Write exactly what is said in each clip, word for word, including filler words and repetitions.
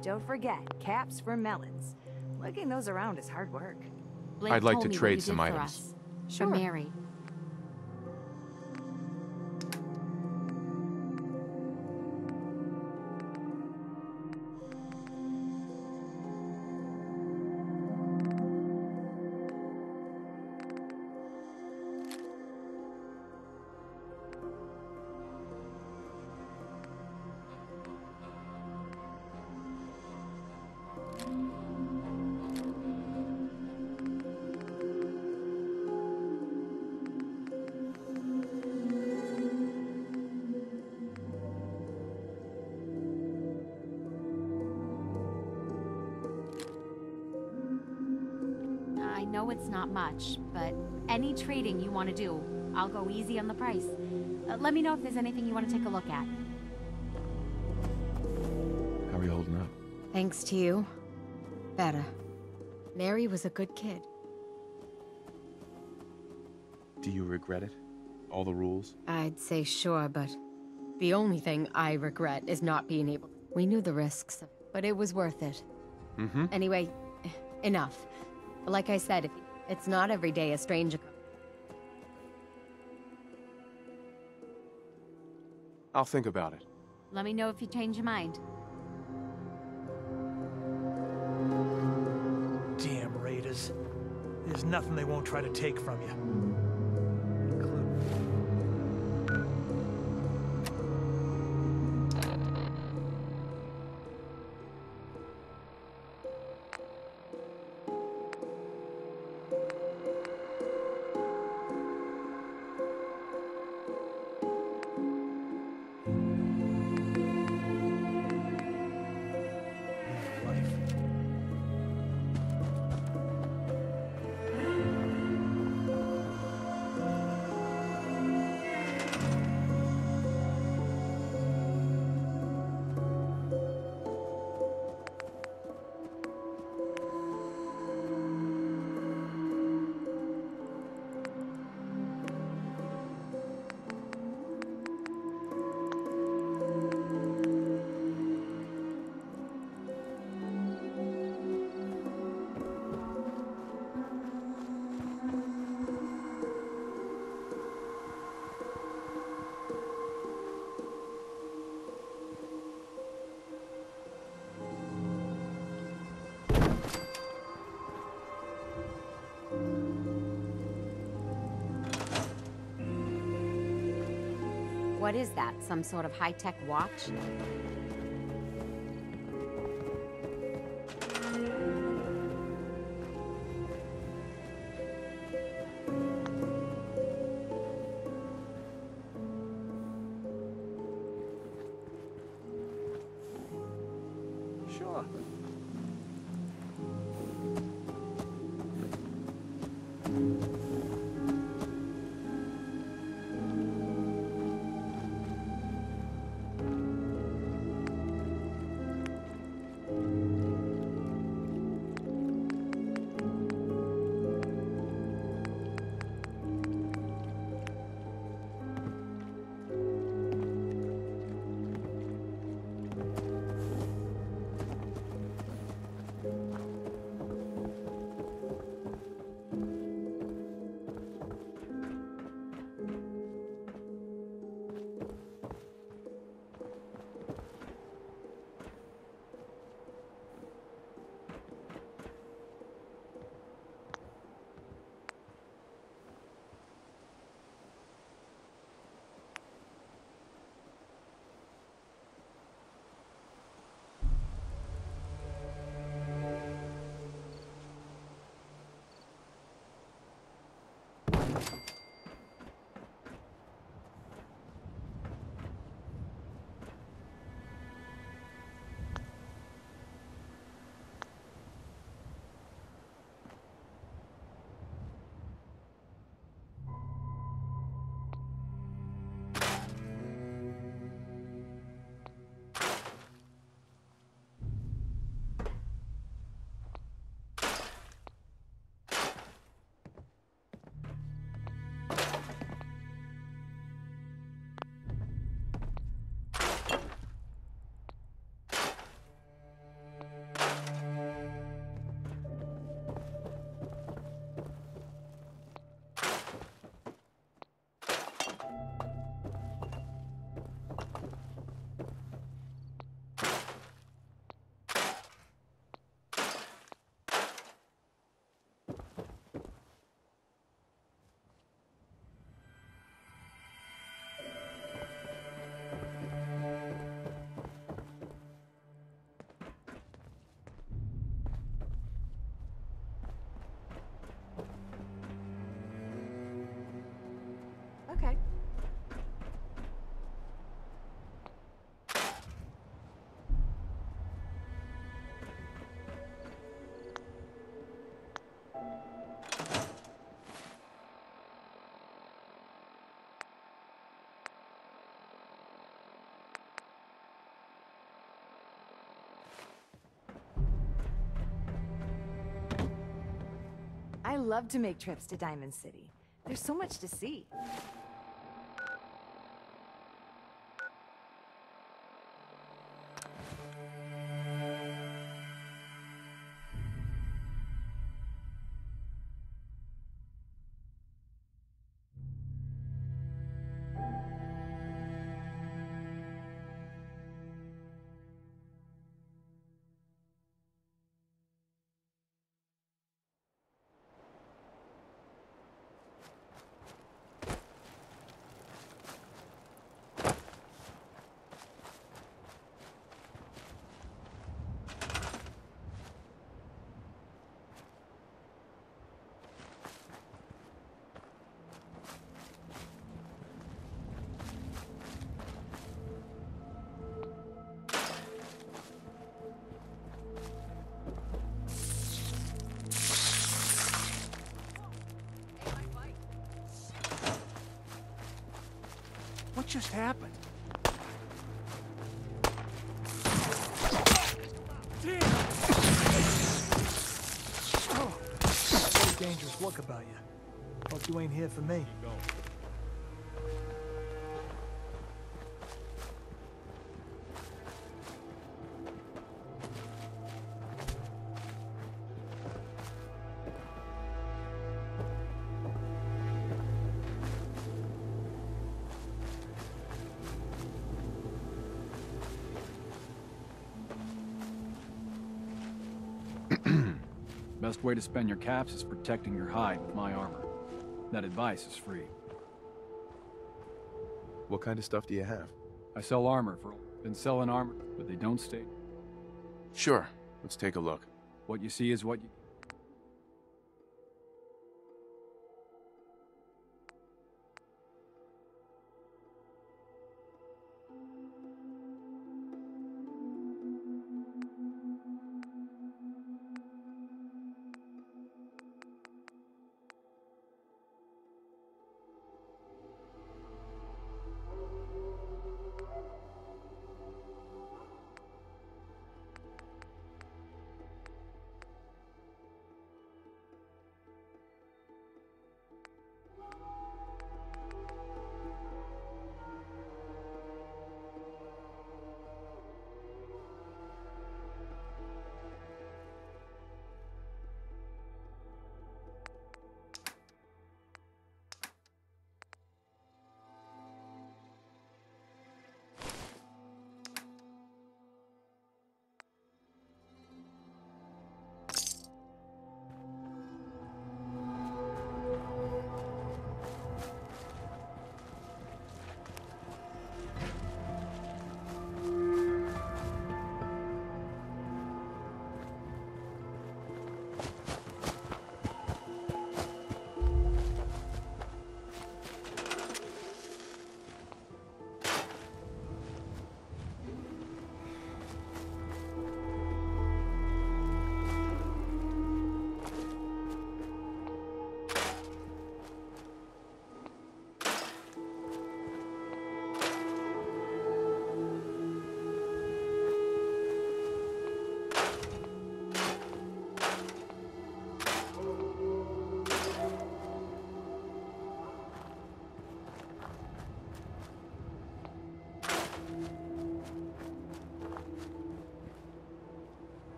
Don't forget, caps for melons. Lugging those around is hard work. Blake I'd like told to me what trade you some did for items. us. Sure. For Mary. I know it's not much, but any trading you want to do, I'll go easy on the price. Uh, let me know if there's anything you want to take a look at. How are you holding up? Thanks to you. Better. Mary was a good kid. Do you regret it? All the rules? I'd say sure, but the only thing I regret is not being able. We knew the risks, but it was worth it. Mm-hmm. Anyway, enough. Like I said, if it's not every day a stranger. I'll think about it. Let me know if you change your mind. Damn raiders. There's nothing they won't try to take from you. Include life. What is that? Some sort of high-tech watch? Sure. love to make trips to Diamond City. There's so much to see. What just happened? Damn! Oh, got a dangerous look about you. Hope you ain't here for me. Best way to spend your caps is protecting your hide with my armor. That advice is free. What kind of stuff do you have? I sell armor for... Been selling armor, but they don't stay. Sure. Let's take a look. What you see is what you...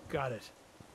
Got it.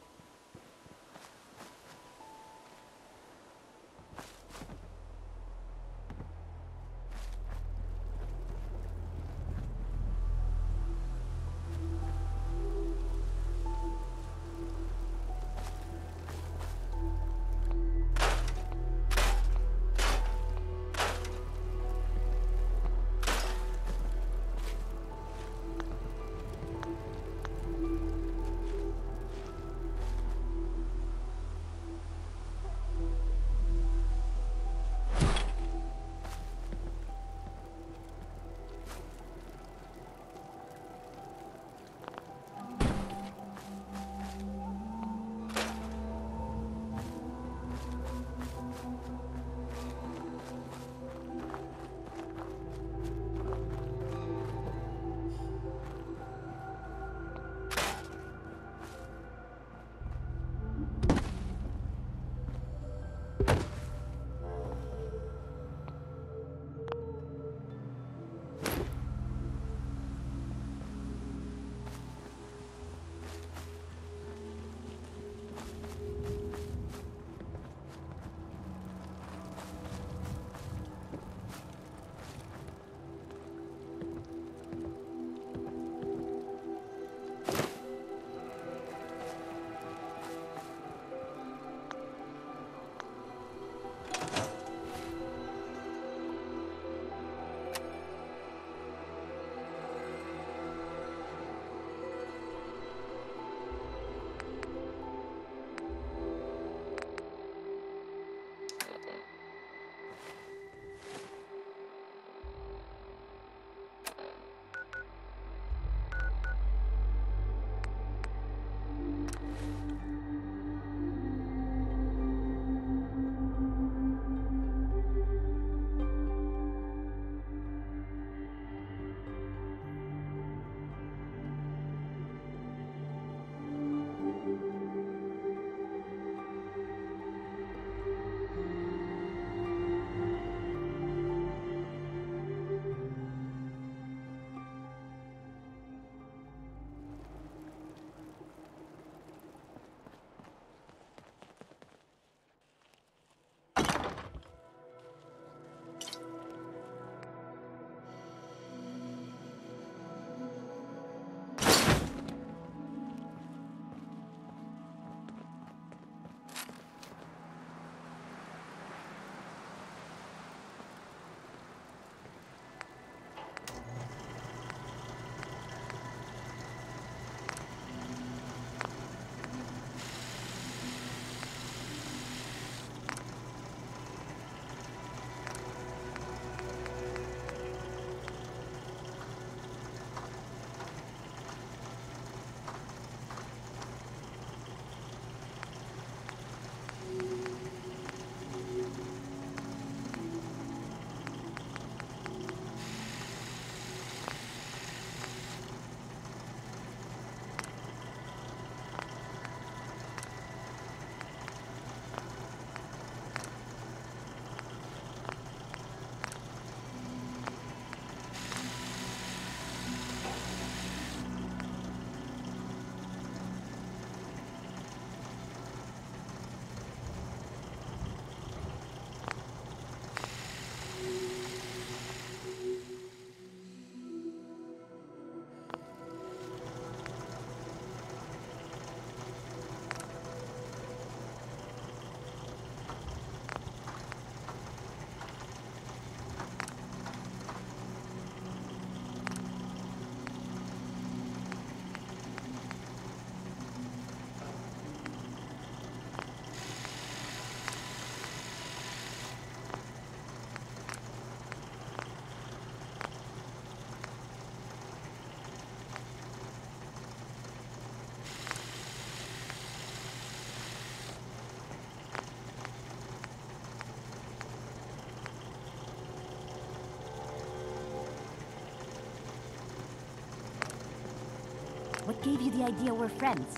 What gave you the idea we're friends?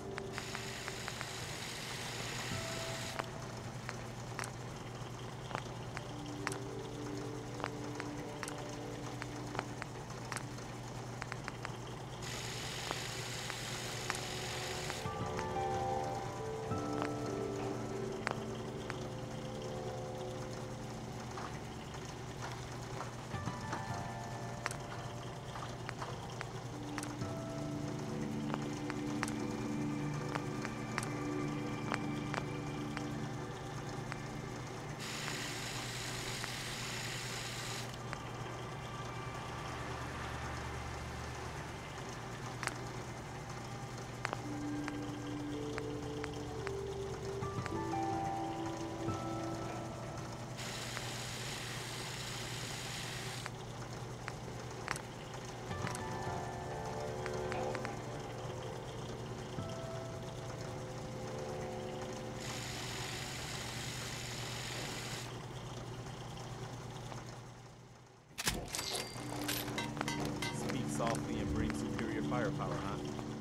softly and bring superior firepower, huh?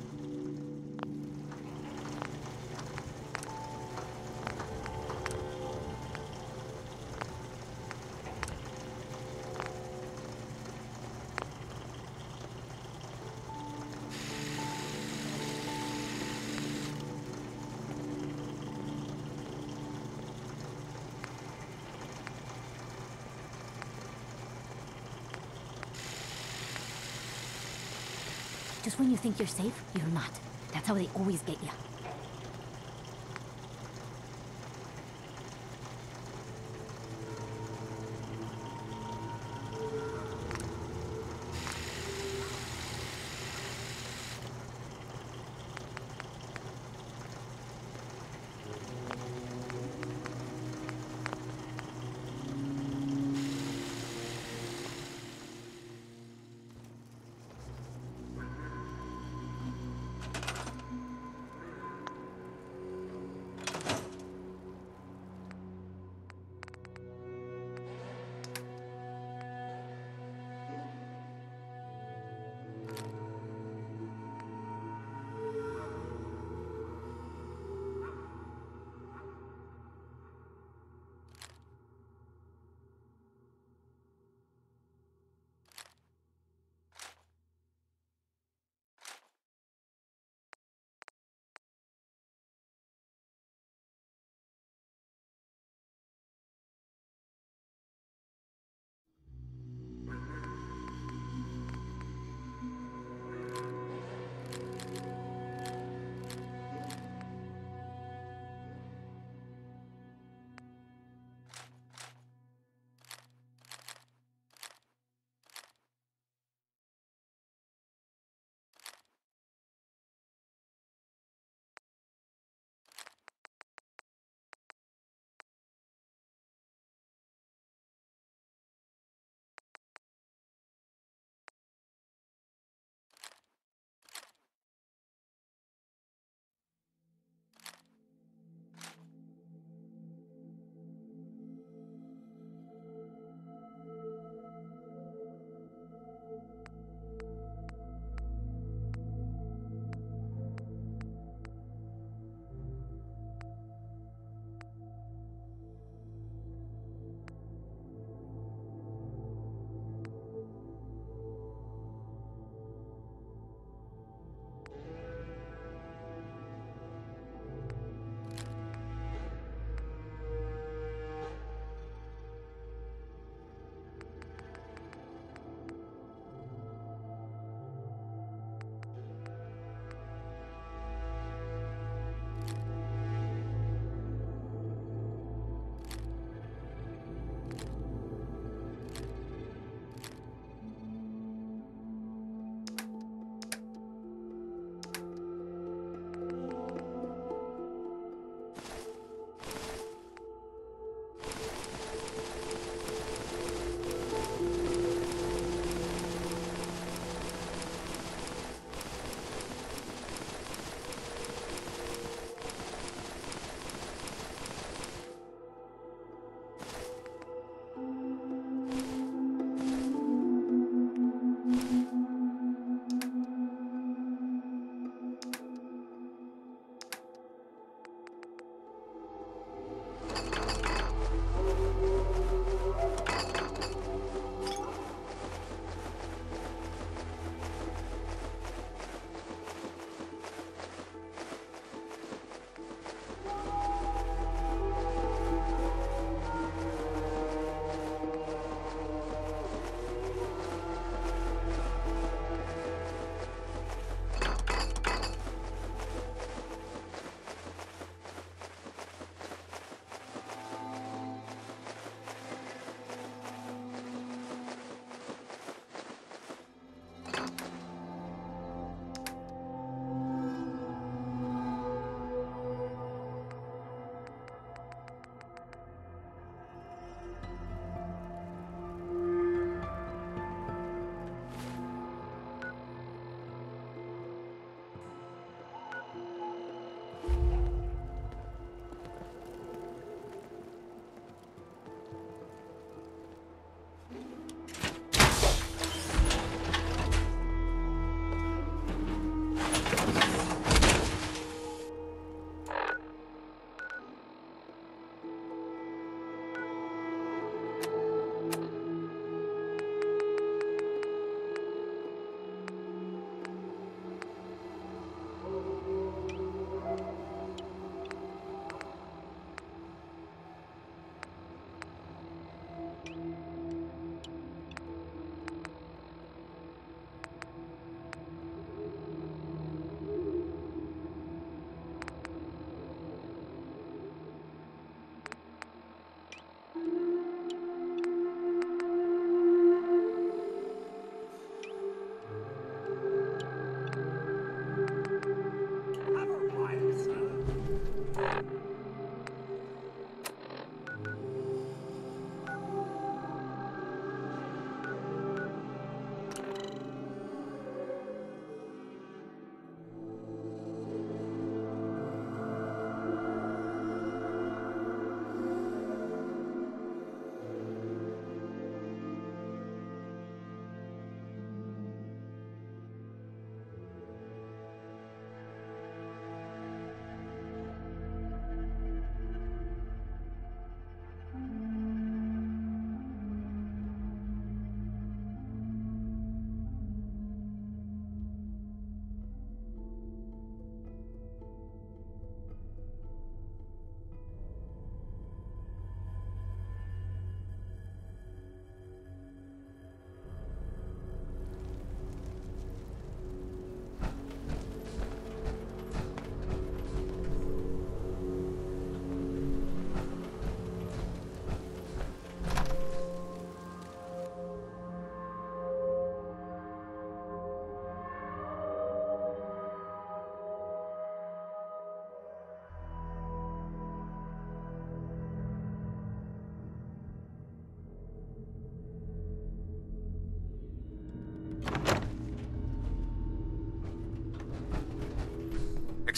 Just when you think you're safe, you're not. That's how they always get you.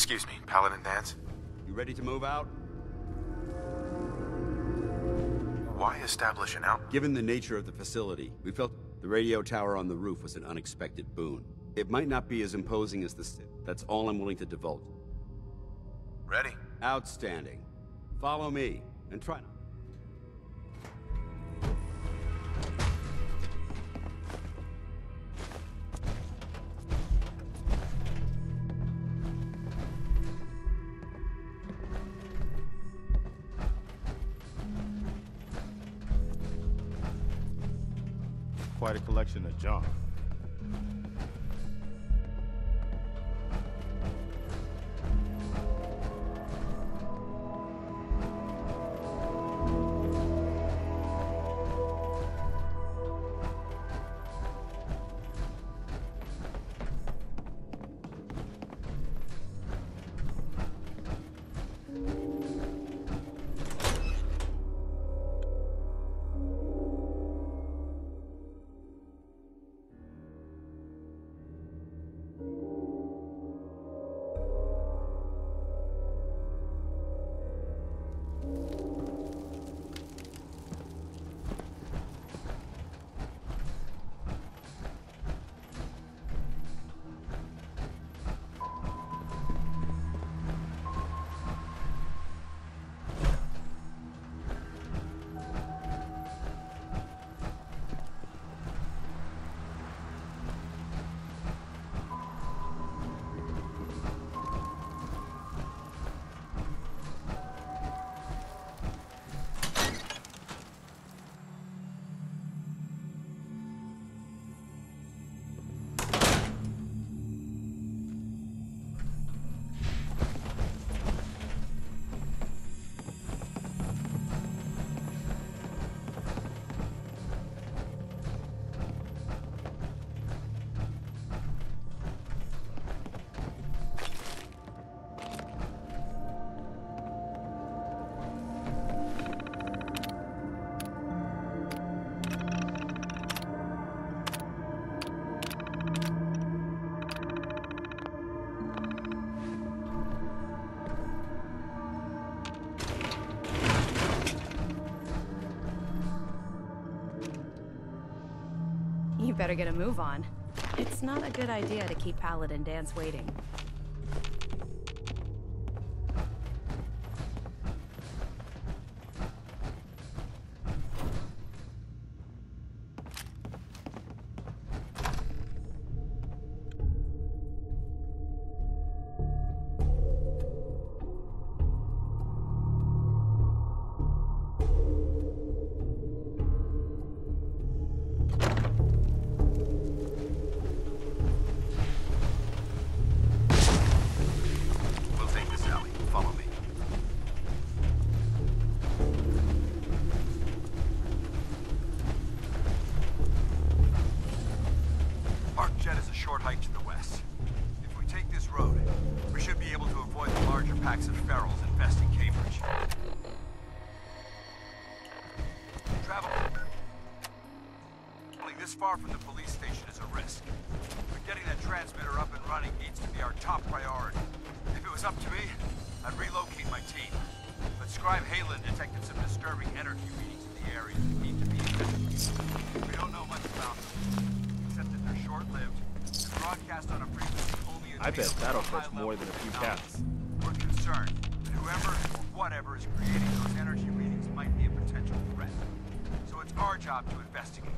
Excuse me, Paladin Danse? You ready to move out? Why establish an out? Given the nature of the facility, we felt the radio tower on the roof was an unexpected boon. It might not be as imposing as the city. That's all I'm willing to divulge. Ready? Outstanding. Follow me, and try not... Quite a collection of junk. You better get a move on. It's not a good idea to keep Paladin Danse waiting. Far from the police station is a risk. But getting that transmitter up and running needs to be our top priority. If it was up to me, I'd relocate my team. But Scribe Haylen detected some disturbing energy readings in the area that need to be investigated. We don't know much about them, except that they're short-lived and broadcast on a frequency only I bet that'll fetch more than a few caps. We're concerned that whoever or whatever is creating those energy readings might be a potential threat. So it's our job to investigate.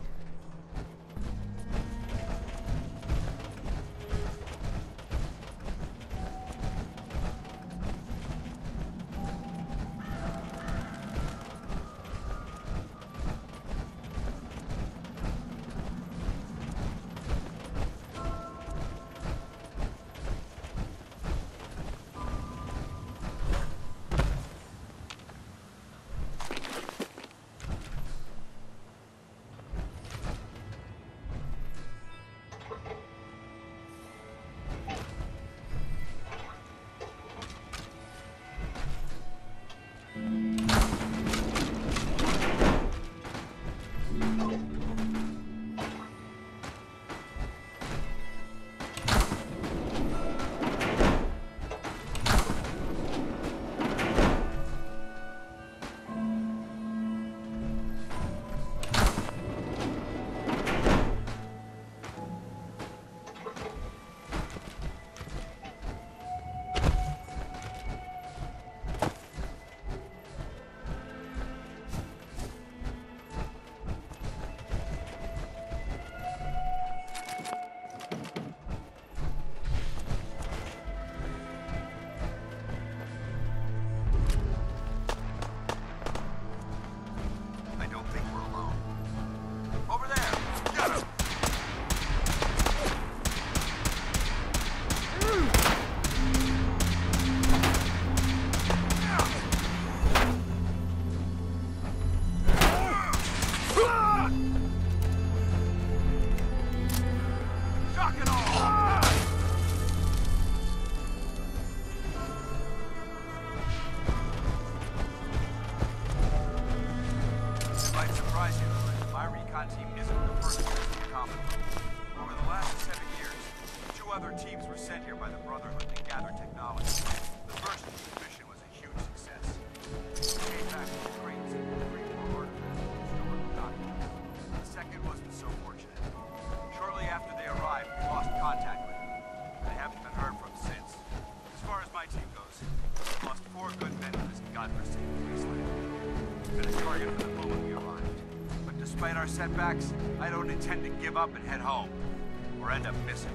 Two other teams were sent here by the Brotherhood to gather technology. The first mission was a huge success. We came back with crates and three more artifacts and historical documents. The second wasn't so fortunate. Shortly after they arrived, we lost contact with them. They haven't been heard from since. As far as my team goes, we lost four good men in this godforsaken wasteland. We've been a target from the moment we arrived. But despite our setbacks, I don't intend to give up and head home, or end up missing.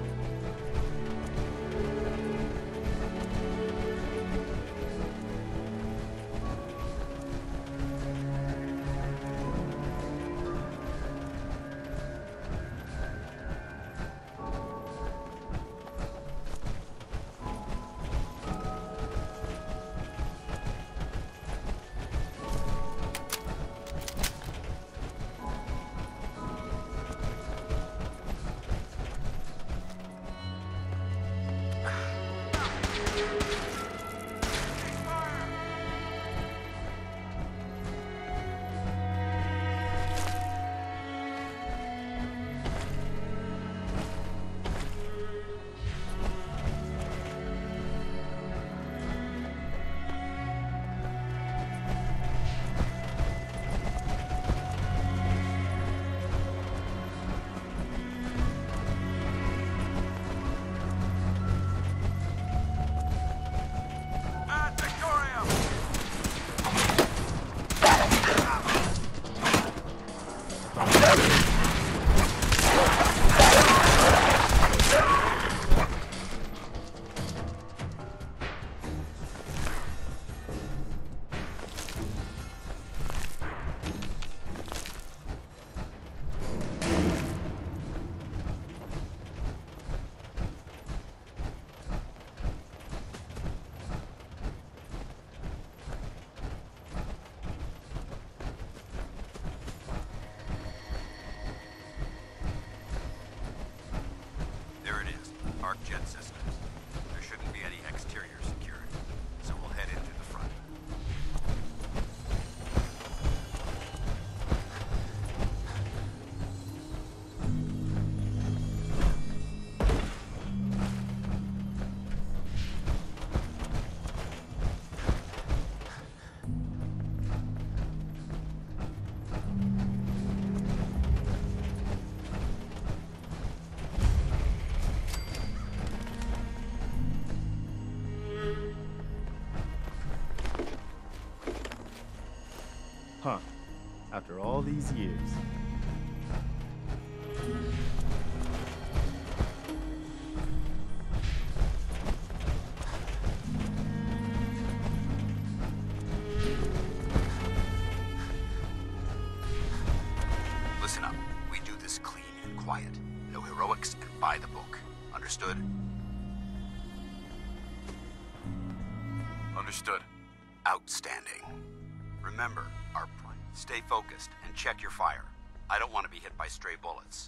Jet systems. There shouldn't be any exterior security, so we'll head in through the front. Huh. After all these years. Listen up. We do this clean and quiet. No heroics and by the book. Understood? Understood. Outstanding. Remember, our point. Stay focused and check your fire. I don't want to be hit by stray bullets.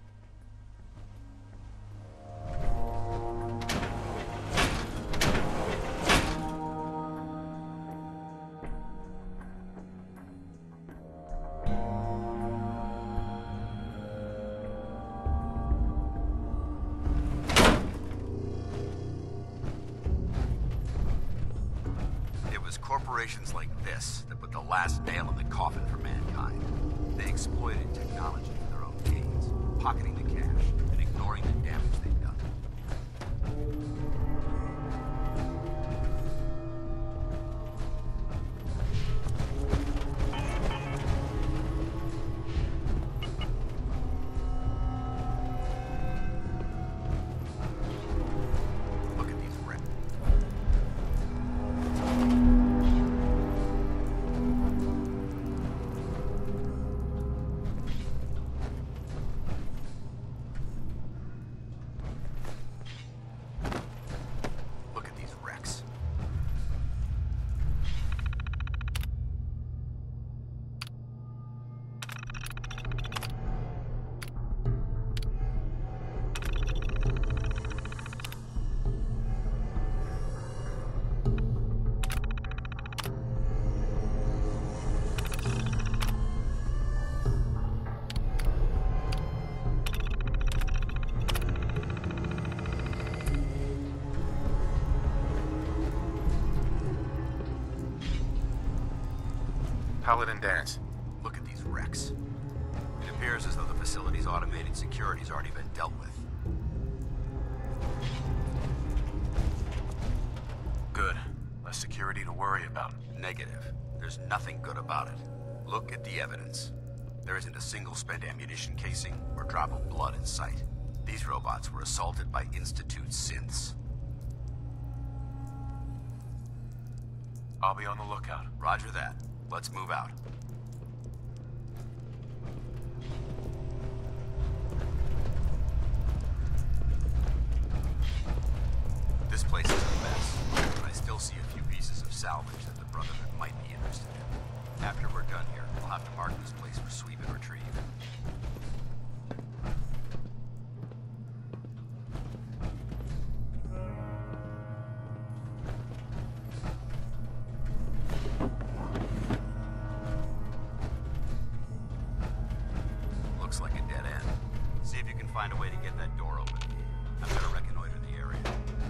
Corporations like this that put the last nail in the coffin for mankind. They exploited technology for their own gains, pocketing the cash and ignoring the damage they've done. Look at these wrecks. Paladin Danse. Look at these wrecks. It appears as though the facility's automated security's already been dealt with. Good. Less security to worry about. Negative. There's nothing good about it. Look at the evidence. There isn't a single spent ammunition casing or drop of blood in sight. These robots were assaulted by Institute synths. I'll be on the lookout. Roger that. Let's move out. This place is a mess, but I still see a few pieces of salvage that the Brotherhood might be interested in. After we're done here, we'll have to mark this place for sweep and retrieve. Looks like a dead end. See if you can find a way to get that door open. I'm gonna reconnoiter the area.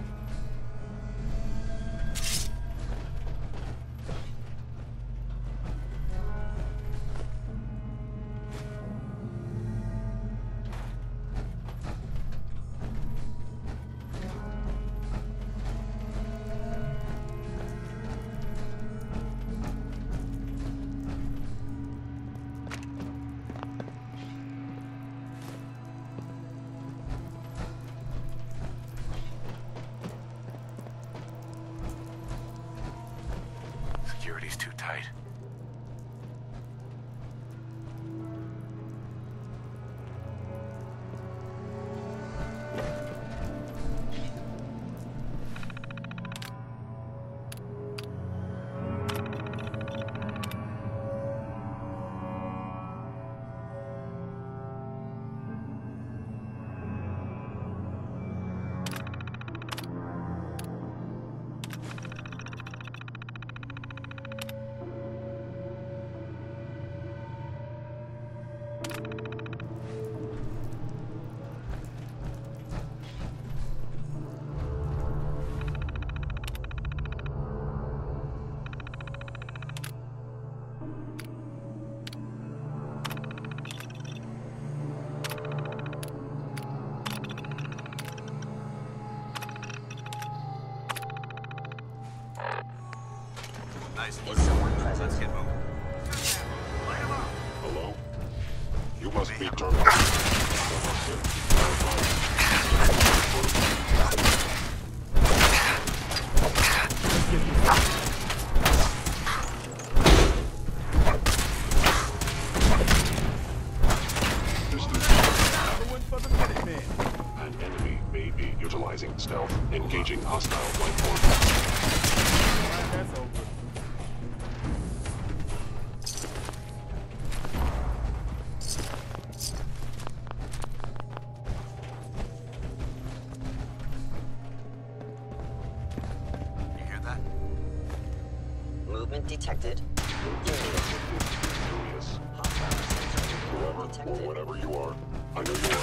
Security's too tight. Nice. Is someone present? Let's get moving. Hello? You must be turned on. An enemy may be utilizing stealth, engaging hostile life forms. That's over. You hear that? Movement detected. Curious. Whoever or whatever you are, I know you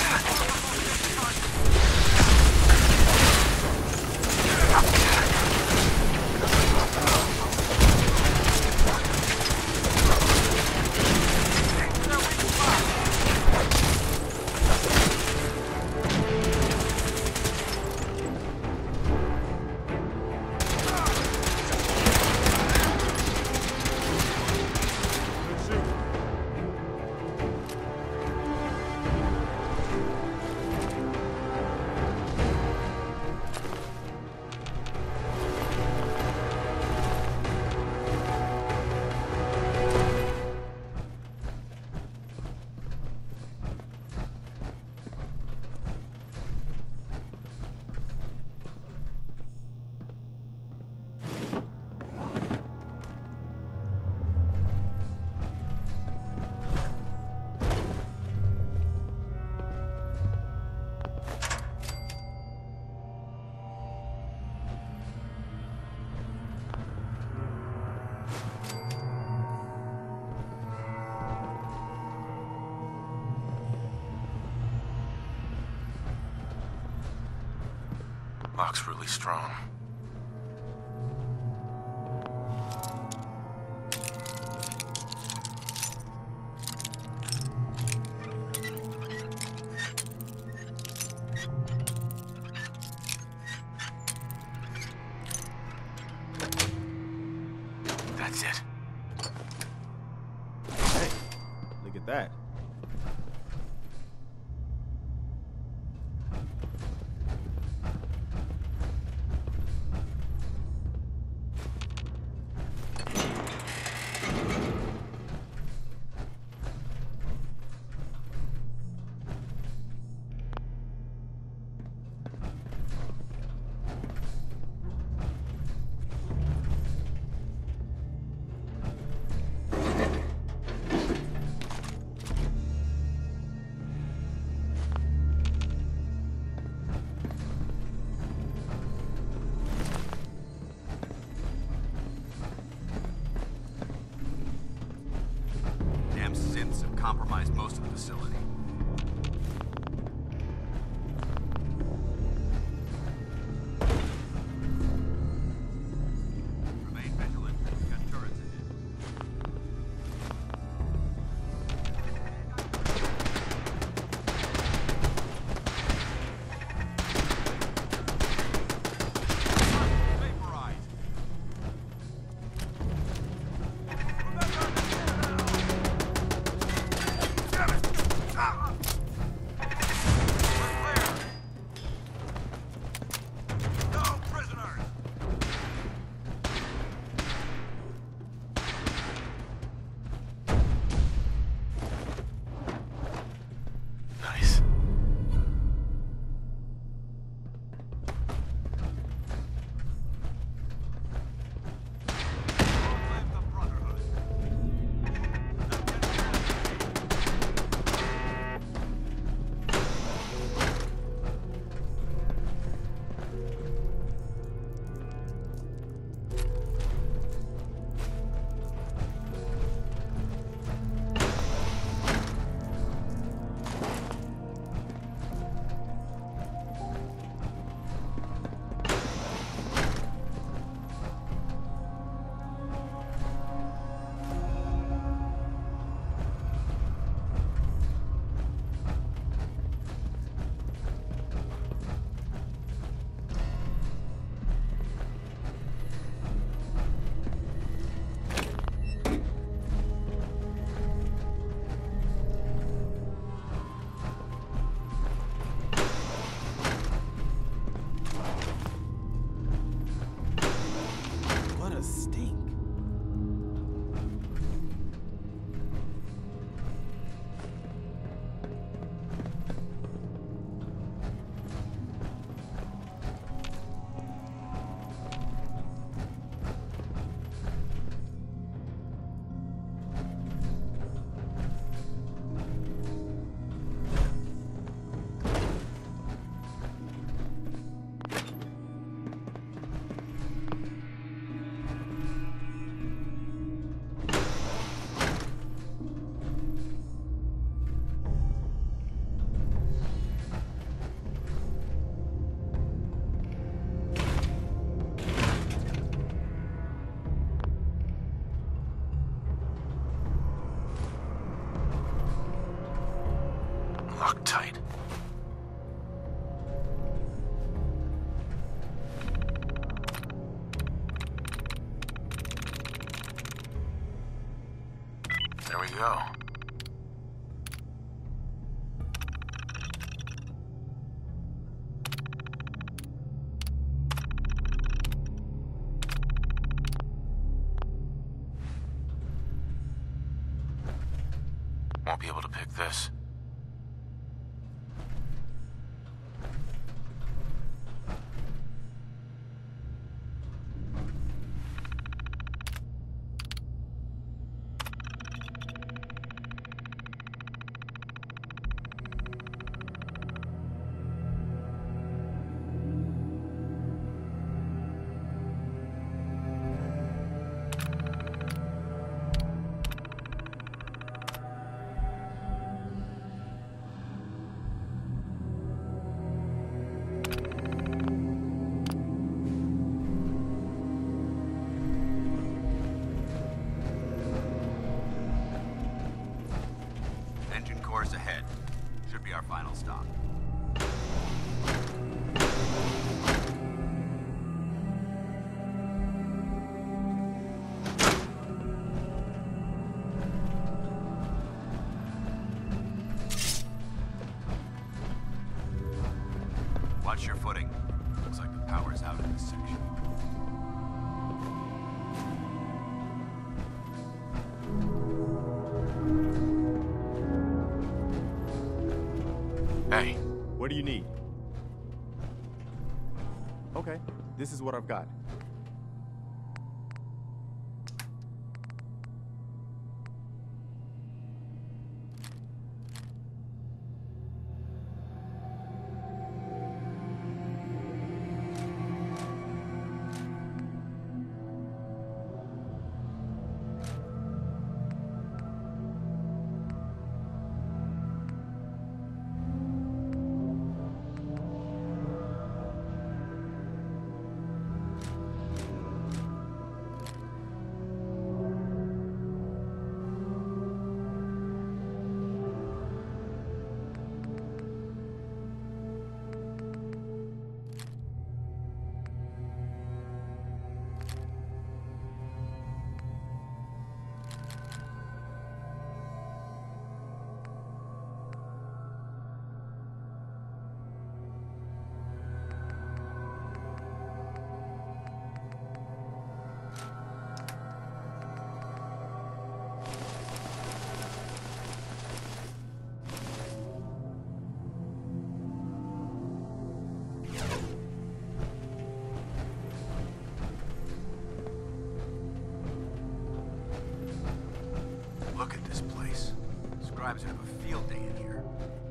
Lock's really strong. at that. Damn synths have compromised most of the facility. Remain vigilant. We've got turrets ahead. Vaporized. Nice. What a stink. Locked tight. There we go. Won't be able to pick this. Watch your footing. Looks like the power's out in this section. Hey. What do you need? Okay, this is what I've got. Look at this place. Scribes have a field day in here.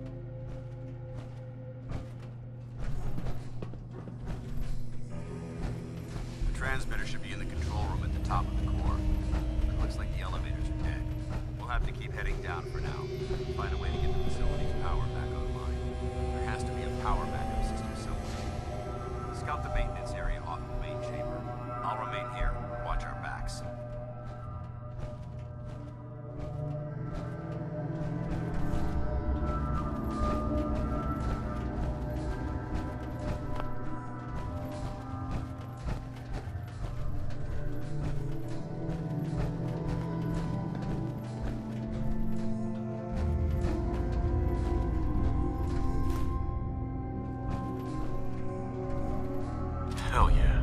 The transmitter should be in the control room at the top of the core. It looks like the elevators are dead. We'll have to keep heading down for now. Find a way to get the facility's power back online. There has to be a power backup system somewhere. Scout the maintenance area off of the main chamber. I'll remain here. Watch our backs. Hell yeah.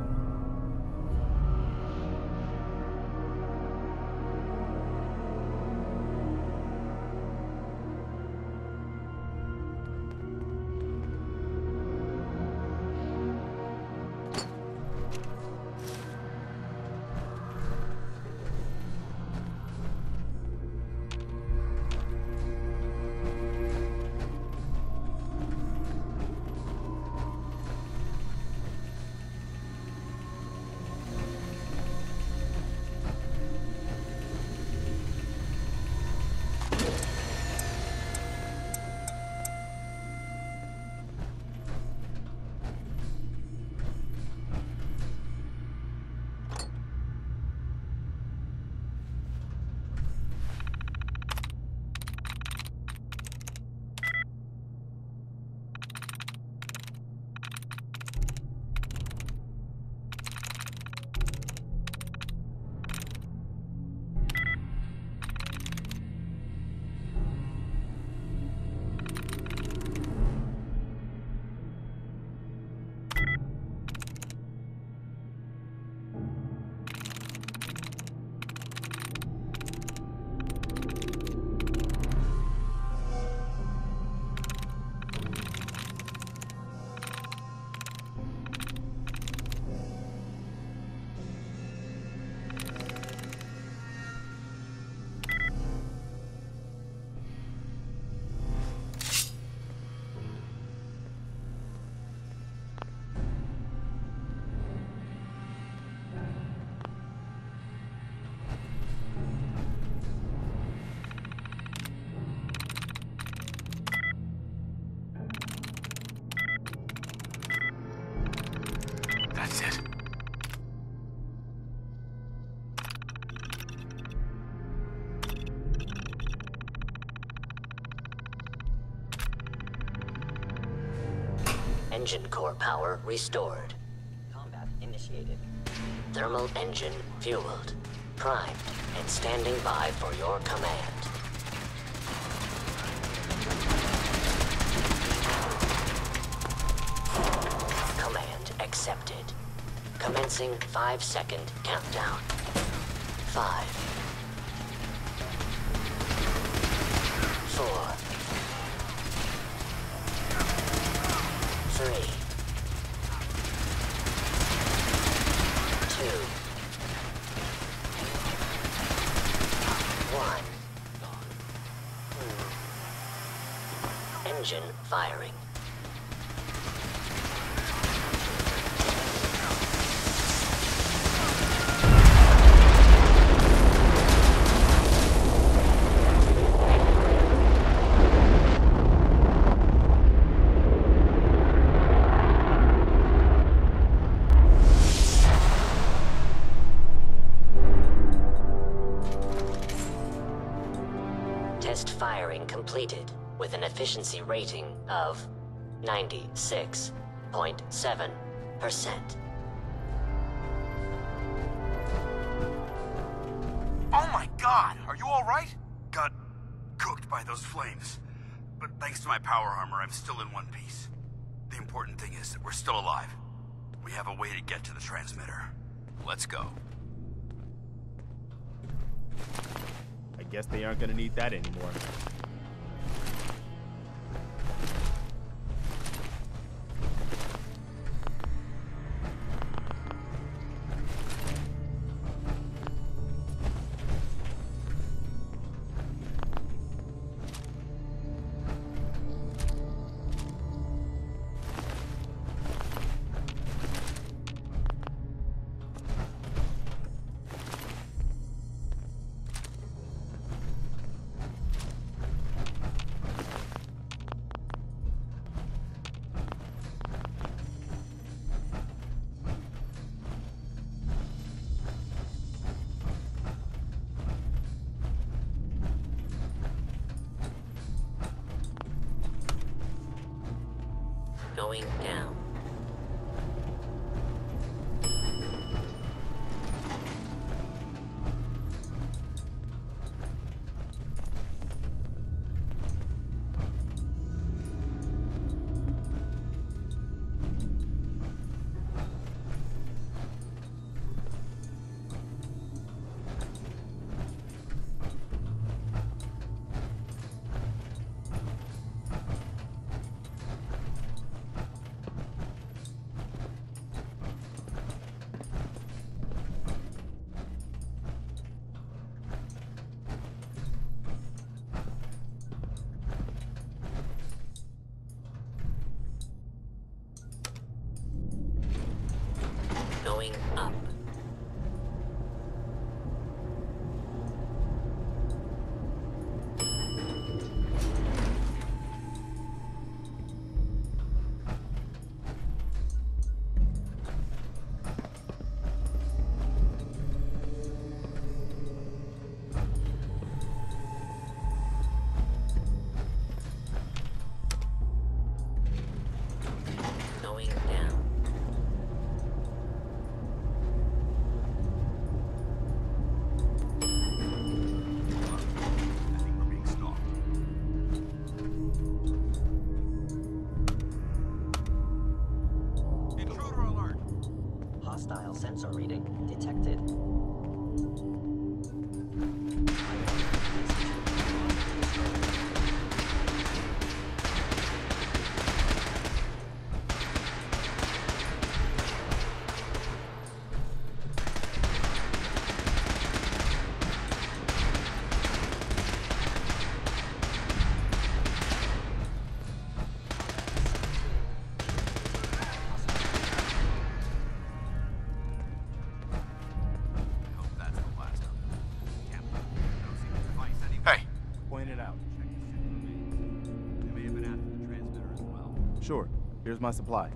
That's it. Engine core power restored. Combat initiated. Thermal engine fueled. Primed and standing by for your command. accepted. Commencing five-second countdown. Five. Four. Three. Two. One. Engine firing. Test firing completed with an efficiency rating of ninety-six point seven percent. Oh my god! Are you alright? Got cooked by those flames. But thanks to my power armor, I'm still in one piece. The important thing is that we're still alive. We have a way to get to the transmitter. Let's go. I guess they aren't gonna need that anymore. Going down. Going up. Going down. Hostile sensor reading detected. Point it out. Sure. Here's my supply.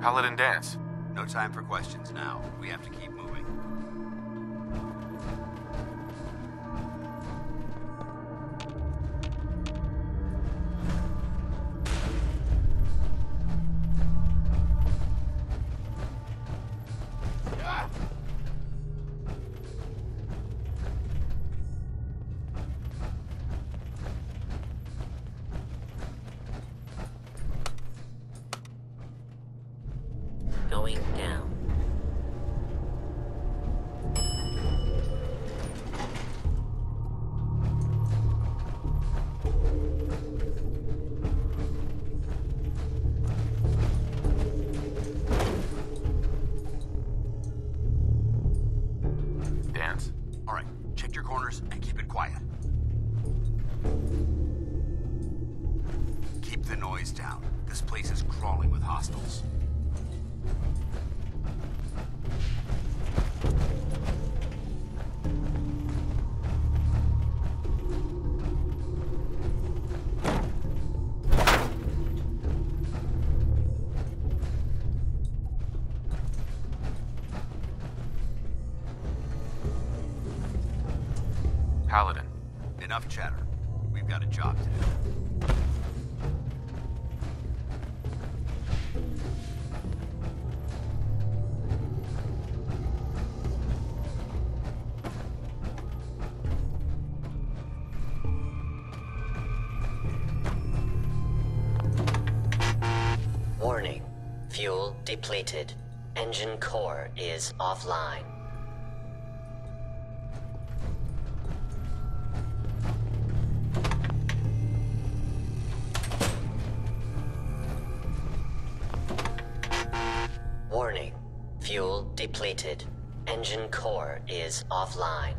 Paladin Dance. No time for questions now. We have to keep moving. Going down. Dance. All right, check your corners and keep it quiet. Keep the noise down. This place is crawling with hostiles. Paladin. Enough chatter. We've got a job to do. Warning. Fuel depleted. Engine core is offline. Warning. Fuel depleted. Engine core is offline.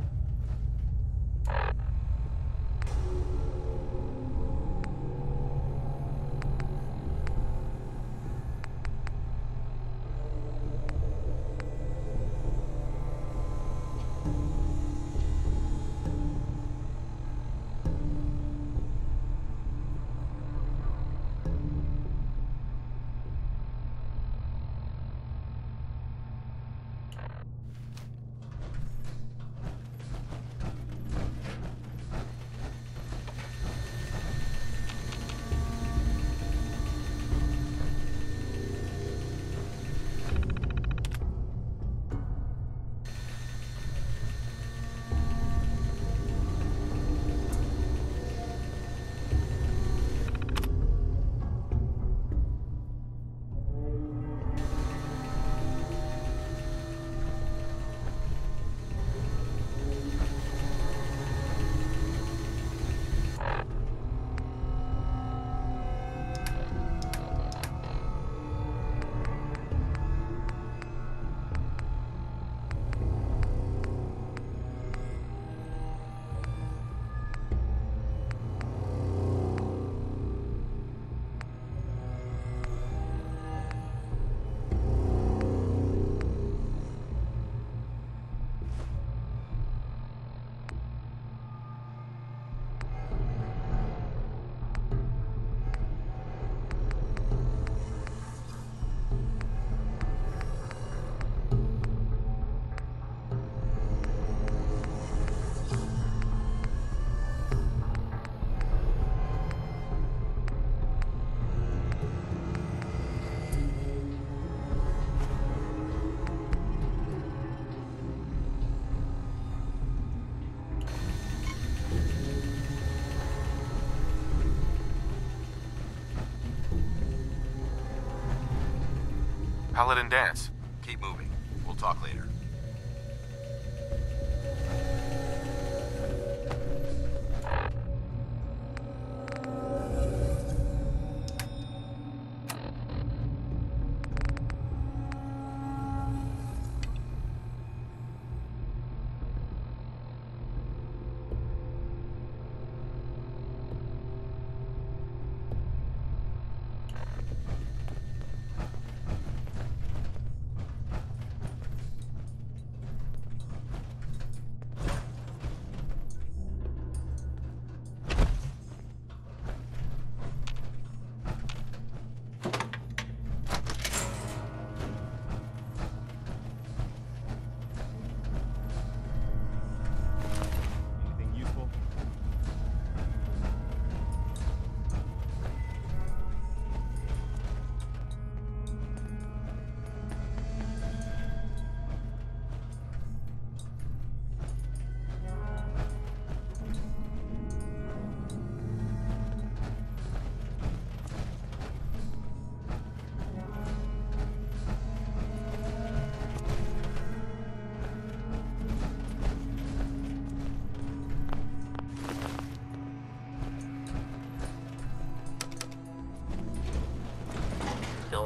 Paladin Dance. Keep moving. We'll talk later.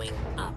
Going up.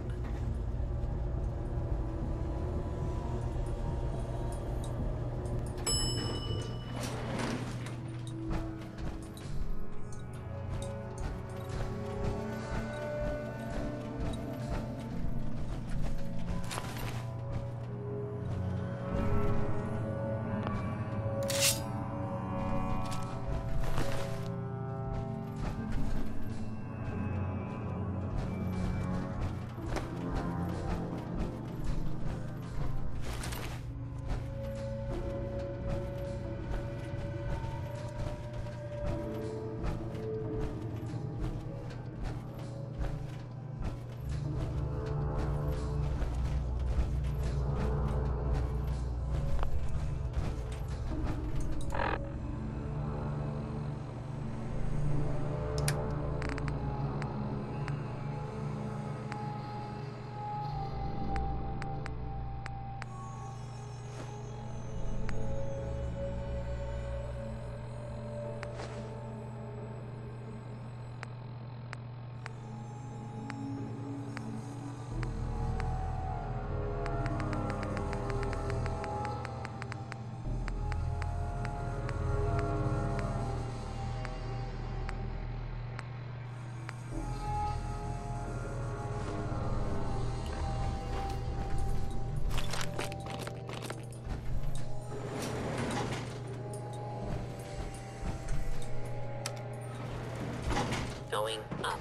Going up.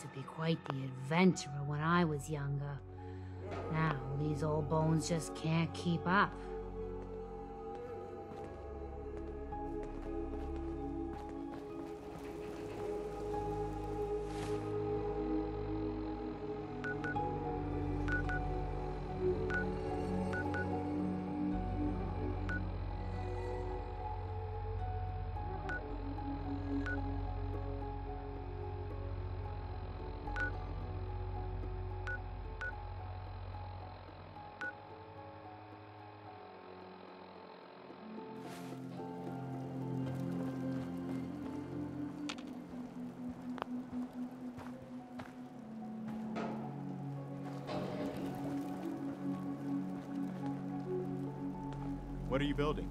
to be quite the adventurer when I was younger. Now, these old bones just can't keep up. What are you building?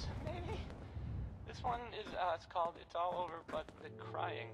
maybe? This one is, uh, it's called It's All Over But the Crying.